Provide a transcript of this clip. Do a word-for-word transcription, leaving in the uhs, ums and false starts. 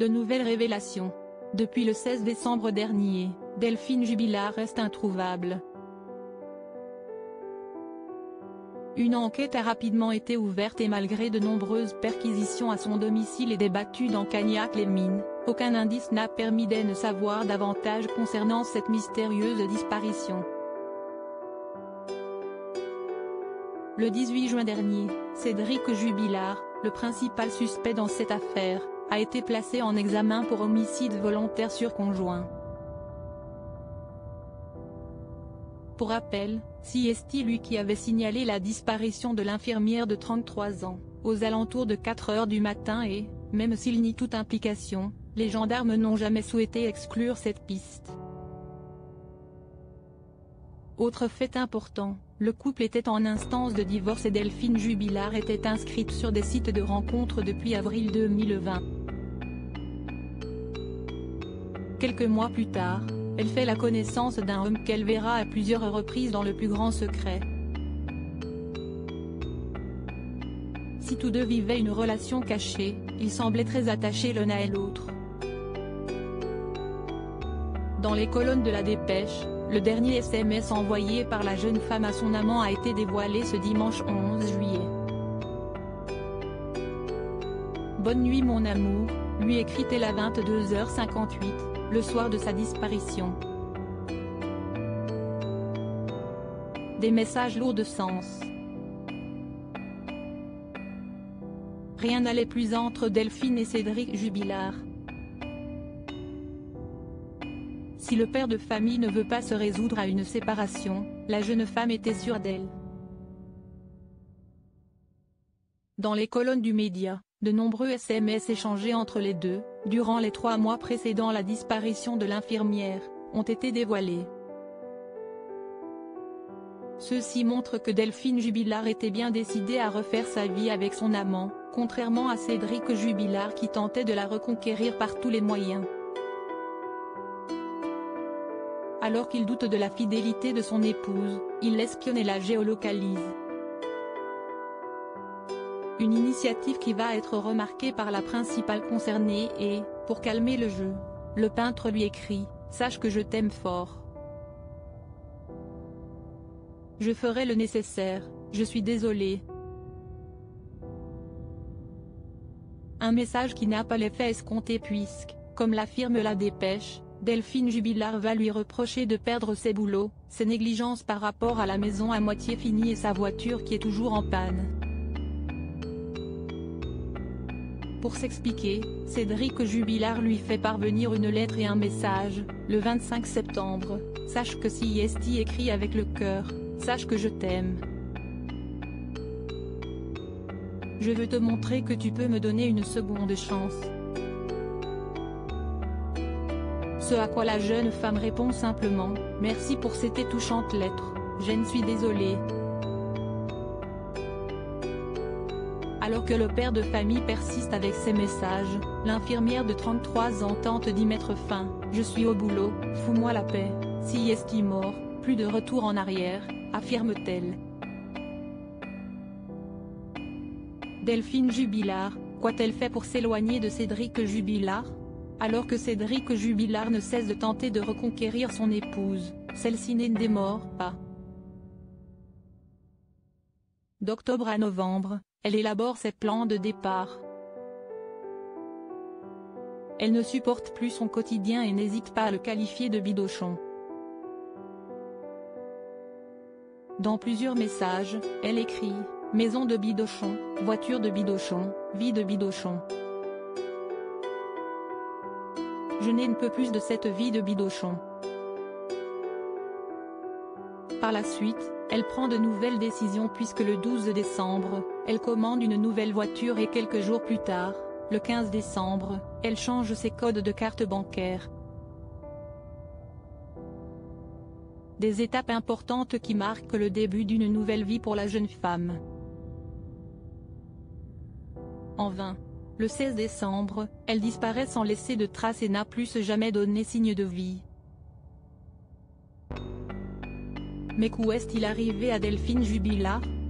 De nouvelles révélations. Depuis le seize décembre dernier, Delphine Jubilard reste introuvable. Une enquête a rapidement été ouverte et malgré de nombreuses perquisitions à son domicile et débattues dans Cagnac-les-Mines, aucun indice n'a permis d'en savoir davantage concernant cette mystérieuse disparition. Le dix-huit juin dernier, Cédric Jubilard, le principal suspect dans cette affaire, a été placé en examen pour homicide volontaire sur conjoint. Pour rappel, c'est lui qui avait signalé la disparition de l'infirmière de trente-trois ans, aux alentours de quatre heures du matin et, même s'il nie toute implication, les gendarmes n'ont jamais souhaité exclure cette piste. Autre fait important, le couple était en instance de divorce et Delphine Jubilard était inscrite sur des sites de rencontres depuis avril deux mille vingt. Quelques mois plus tard, elle fait la connaissance d'un homme qu'elle verra à plusieurs reprises dans le plus grand secret. Si tous deux vivaient une relation cachée, ils semblaient très attachés l'un à l'autre. Dans les colonnes de la dépêche, le dernier S M S envoyé par la jeune femme à son amant a été dévoilé ce dimanche onze juillet. « Bonne nuit mon amour », lui écrit-elle à vingt-deux heures cinquante-huit, le soir de sa disparition. Des messages lourds de sens. Rien n'allait plus entre Delphine et Cédric Jubilard. Si le père de famille ne veut pas se résoudre à une séparation, la jeune femme était sûre d'elle. Dans les colonnes du média, de nombreux S M S échangés entre les deux, durant les trois mois précédant la disparition de l'infirmière, ont été dévoilés. Ceux-ci montrent que Delphine Jubilard était bien décidée à refaire sa vie avec son amant, contrairement à Cédric Jubilard qui tentait de la reconquérir par tous les moyens. Alors qu'il doute de la fidélité de son épouse, il l'espionne et la géolocalise. Une initiative qui va être remarquée par la principale concernée et, pour calmer le jeu, le peintre lui écrit « Sache que je t'aime fort. Je ferai le nécessaire, je suis désolé. » Un message qui n'a pas l'effet escompté puisque, comme l'affirme la dépêche, Delphine Jubilard va lui reprocher de perdre ses boulots, ses négligences par rapport à la maison à moitié finie et sa voiture qui est toujours en panne. Pour s'expliquer, Cédric Jubilard lui fait parvenir une lettre et un message, le vingt-cinq septembre, « Sache que si est écrit avec le cœur, sache que je t'aime. Je veux te montrer que tu peux me donner une seconde chance. » Ce à quoi la jeune femme répond simplement, « Merci pour cette touchante lettre, je ne suis désolée. » Alors que le père de famille persiste avec ses messages, l'infirmière de trente-trois ans tente d'y mettre fin, « Je suis au boulot, fous-moi la paix, si est mort, plus de retour en arrière », affirme-t-elle. Delphine Jubilard, qu'a-t-elle fait pour s'éloigner de Cédric Jubilard? Alors que Cédric Jubilard ne cesse de tenter de reconquérir son épouse, celle-ci n'est démord pas. D'octobre à novembre, elle élabore ses plans de départ. Elle ne supporte plus son quotidien et n'hésite pas à le qualifier de bidochon. Dans plusieurs messages, elle écrit « Maison de bidochon, voiture de bidochon, vie de bidochon. Je n'en peux plus de cette vie de bidochon. » Par la suite, elle prend de nouvelles décisions puisque le douze décembre, elle commande une nouvelle voiture et quelques jours plus tard, le quinze décembre, elle change ses codes de carte bancaire. Des étapes importantes qui marquent le début d'une nouvelle vie pour la jeune femme. En vain. Le seize décembre, elle disparaît sans laisser de traces et n'a plus jamais donné signe de vie. Mais qu'où est-il arrivé à Delphine Jubilard?